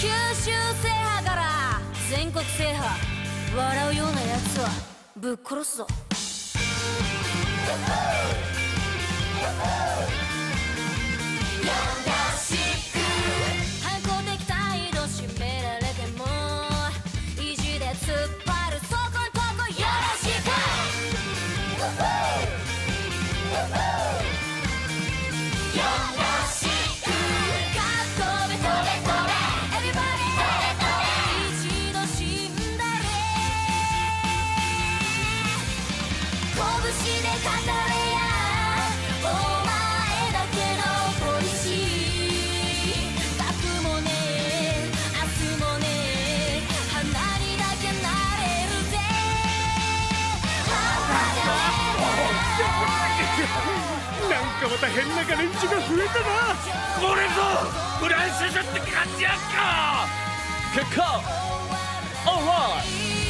九州制覇から全国制覇、笑うようなやつはぶっ殺すぞ。反抗的態度締められても意地で突っ張る、そこんとこよろしく。よろしく。かっ飛べ飛べ飛べ Everybody 一度死んだれ、拳で語れやお前だけのポリシー。学もねえ明日もねえ花にだけなれるぜ。 なんかまた変なガレンジが増えたな。 これぞフランス書って感じやんか。 結果オーライ。